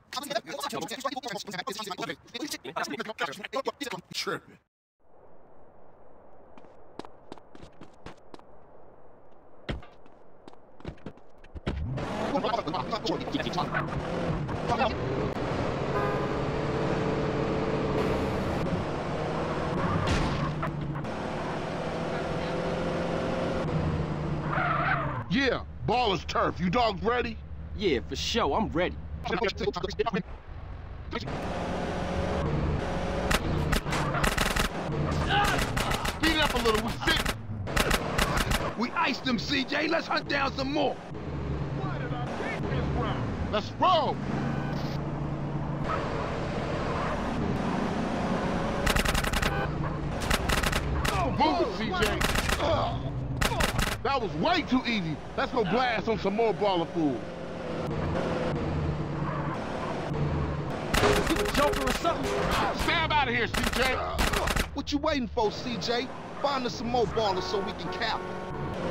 Tripping. Yeah, ball is turf. You dogs ready? Yeah, for sure. I'm ready. Speed it up a little. We sick. We iced them, CJ. Let's hunt down some more. Why did I take this round? Let's roll. Move it, CJ. That was way too easy. Let's go blast on some more baller fools. You a joker or something? Stab out of here, CJ. What you waiting for, CJ? Find us some more ballers so we can cap them.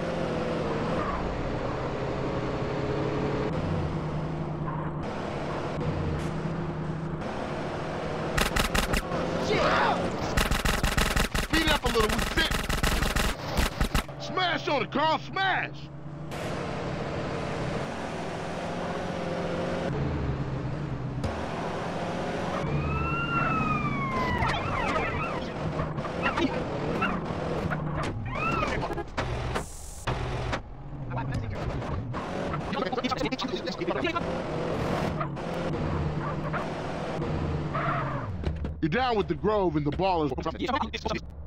Speed up a little, we sit. Smash on it, Carl, smash! You're down with the Grove and the ballers.